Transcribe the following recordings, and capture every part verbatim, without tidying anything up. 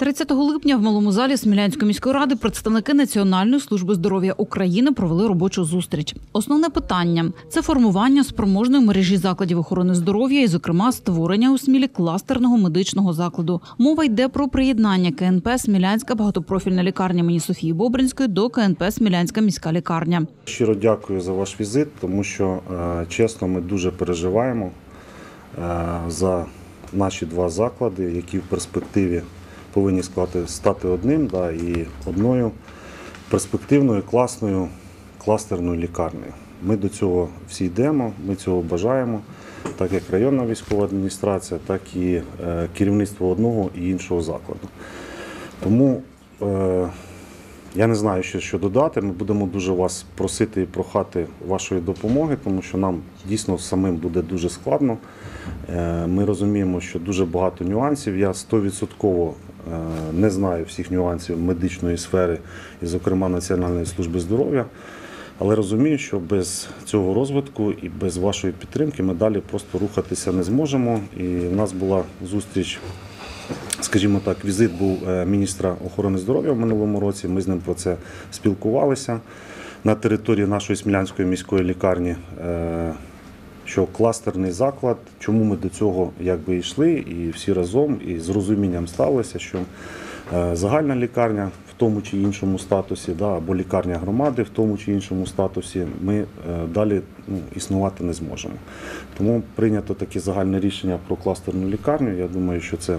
тридцятого липня в Малому залі Смілянської міської ради представники Національної служби здоров'я України провели робочу зустріч. Основне питання – це формування спроможної мережі закладів охорони здоров'я і, зокрема, створення у Смілі кластерного медичного закладу. Мова йде про приєднання ка ен пе «Смілянська багатопрофільна лікарня імені Софії Бобринської» до ка ен пе «Смілянська міська лікарня». Щиро дякую за ваш візит, тому що, чесно, ми дуже переживаємо за наші два заклади, які в перспективі повинні стати одним, да, і одною перспективною, класною, кластерною лікарнею. Ми до цього всі йдемо, ми цього бажаємо, так як районна військова адміністрація, так і керівництво одного і іншого закладу. Тому е, я не знаю, що, що додати, ми будемо дуже вас просити і прохати вашої допомоги, тому що нам дійсно самим буде дуже складно. Е, ми розуміємо, що дуже багато нюансів, я стовідсотково не знаю всіх нюансів медичної сфери і, зокрема, Національної служби здоров'я, але розумію, що без цього розвитку і без вашої підтримки ми далі просто рухатися не зможемо. І в нас була зустріч, скажімо так, візит був міністра охорони здоров'я в минулому році, ми з ним про це спілкувалися на території нашої Смілянської міської лікарні, що кластерний заклад, чому ми до цього якби йшли, і всі разом, і з розумінням ставилися, що загальна лікарня в тому чи іншому статусі, да, або лікарня громади в тому чи іншому статусі, ми далі ну, існувати не зможемо. Тому прийнято таке загальне рішення про кластерну лікарню. Я думаю, що це,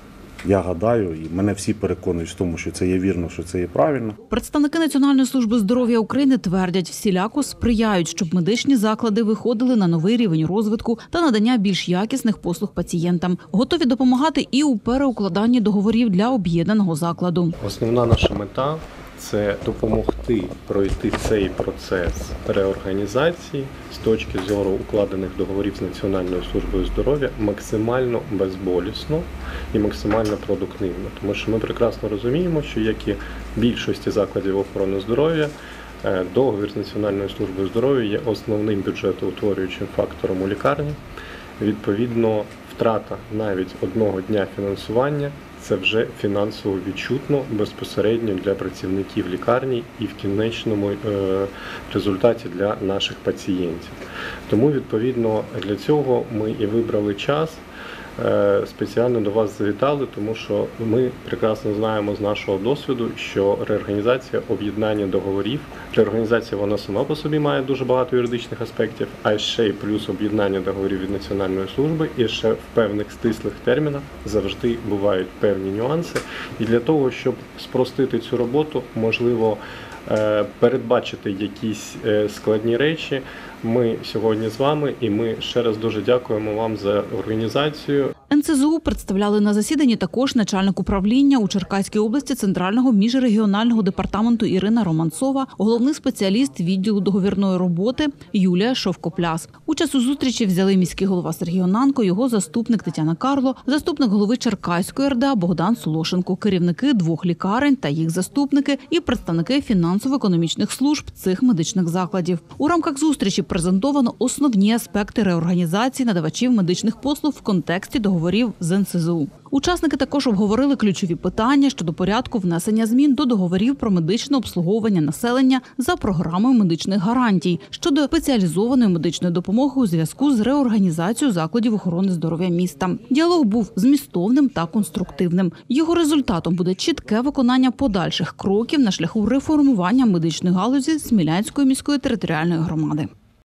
я гадаю, і мене всі переконують в тому, що це є вірно, що це є правильно. Представники Національної служби здоров'я України твердять, всіляко сприяють, щоб медичні заклади виходили на новий рівень розвитку та надання більш якісних послуг пацієнтам. Готові допомагати і у переукладанні договорів для об'єднаного закладу. Основна наша мета – це допомогти пройти цей процес реорганізації з точки зору укладених договорів з Національною службою здоров'я максимально безболісно і максимально продуктивно. Тому що ми прекрасно розуміємо, що як і більшості закладів охорони здоров'я, договір з Національною службою здоров'я є основним бюджетоутворюючим фактором у лікарні. Відповідно, втрата навіть одного дня фінансування – це вже фінансово відчутно, безпосередньо для працівників лікарні і в кінечному результаті для наших пацієнтів. Тому, відповідно, для цього ми і вибрали час, спеціально до вас завітали, тому що ми прекрасно знаємо з нашого досвіду, що реорганізація, об'єднання договорів, реорганізація вона сама по собі має дуже багато юридичних аспектів, а ще й плюс об'єднання договорів від Національної служби, і ще в певних стислих термінах завжди бувають певні нюанси. І для того, щоб спростити цю роботу, можливо, передбачити якісь складні речі, ми сьогодні з вами, і ми ще раз дуже дякуємо вам за організацію. ен це зе у представляли на засіданні також начальник управління у Черкаській області Центрального міжрегіонального департаменту Ірина Романцова, головний спеціаліст відділу договірної роботи Юлія Шовкопляс. Участь у зустрічі взяли міський голова Сергій Онанко, його заступник Тетяна Карло, заступник голови Черкаської ер де а Богдан Солошенко, керівники двох лікарень та їх заступники і представники фінансово-економічних служб цих медичних закладів. У рамках зустрічі презентовано основні аспекти реорганізації надавачів медичних послуг в контексті договорів з ен це зе у. Учасники також обговорили ключові питання щодо порядку внесення змін до договорів про медичне обслуговування населення за програмою медичних гарантій щодо спеціалізованої медичної допомоги у зв'язку з реорганізацією закладів охорони здоров'я міста. Діалог був змістовним та конструктивним. Його результатом буде чітке виконання подальших кроків на шляху реформування медичної галузі Смілянської міської територіальної громади.